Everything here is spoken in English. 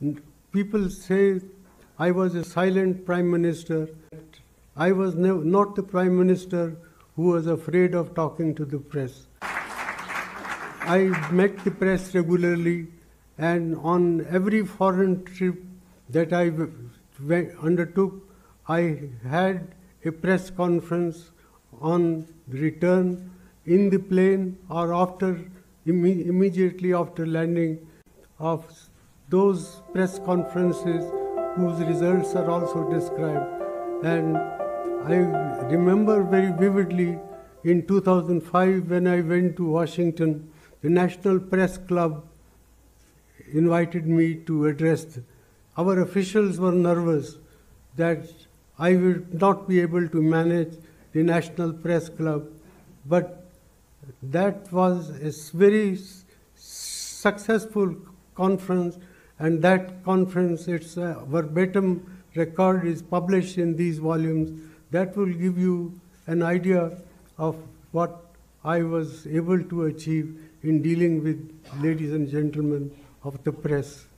People say I was a silent prime minister. I was not the prime minister who was afraid of talking to the press. I met the press regularly, and on every foreign trip that I undertook, I had a press conference on the return in the plane or immediately after landing, of those press conferences whose results are also described. And I remember very vividly in 2005 when I went to Washington, the National Press Club invited me to address them. Our officials were nervous that I would not be able to manage the National Press Club, but that was a very successful conference, and that conference, its verbatim record is published in these volumes. That will give you an idea of what I was able to achieve in dealing with ladies and gentlemen of the press.